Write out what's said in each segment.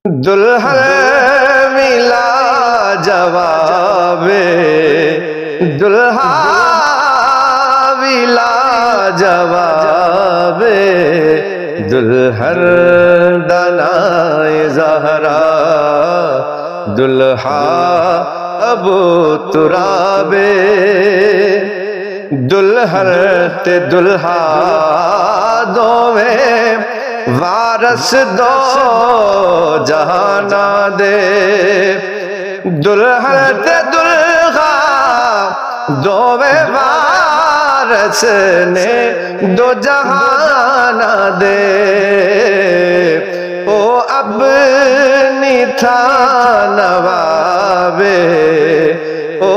دلہن ملا جواب دلہا ملا جواب دلہن دنائے زہرا دلہا ابو تراب دلہن تے دلہا دوویں وارث دو جہانا دے دلہن تے دلہا دوویں وارث نے دو جہانا دے او اپنی تھا نوابے او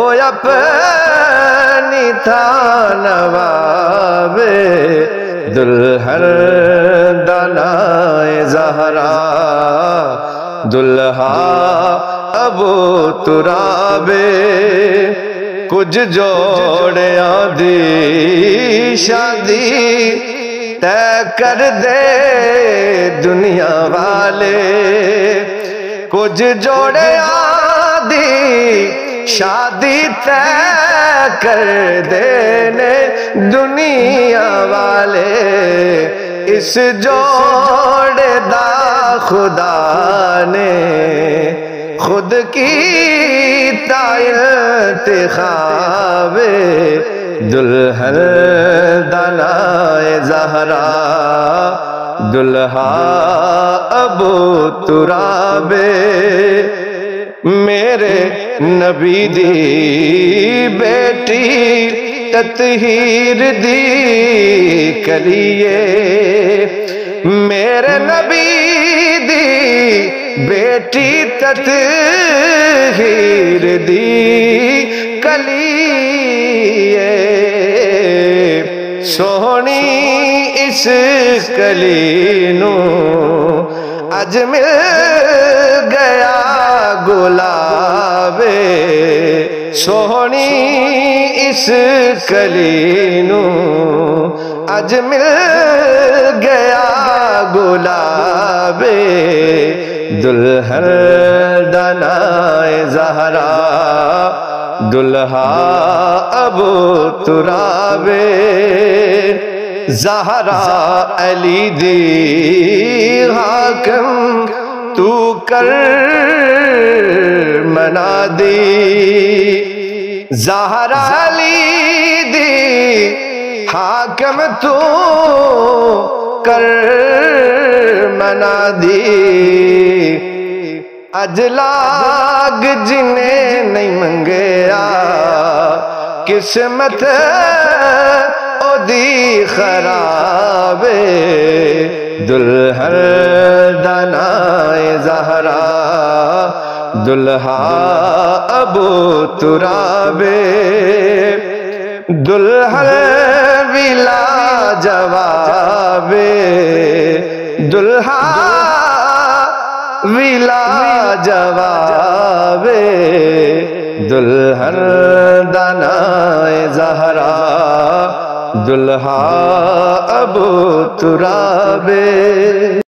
اپنی تھا نوابے دلہن دنائے زہرا دلہا ابو تراب کچھ جوڑیاں دی شادی طے کر دے دنیا والے کچھ جوڑیاں دی شادی طے کر دینے دنیا والے اس جوڑے دا خدا نے خود کی انتخاب دلہن دنائے زہرا دلہا ابو تراب میرے نبی دی بیٹی تطہیر دی کلیے میرے نبی دی بیٹی تطہیر دی کلیے سونی اس کلی نو اج مل گیا گلاب سونی اس کلی نو اج مل گیا گلاب دلہن دنائے زہرا دلہا ابو تراب زہرا علی دی حاکم تو کر منادی زہرا علی دی حاکم تو کر منادی اجلاگ جنہیں نہیں منگیا قسمت او دی خراب دلہن دنائے زہرا دلہا ابو تراب دلہن ملا جواب دلہا ملا جواب دلہن دنائے زہرا دلہا ابو تراب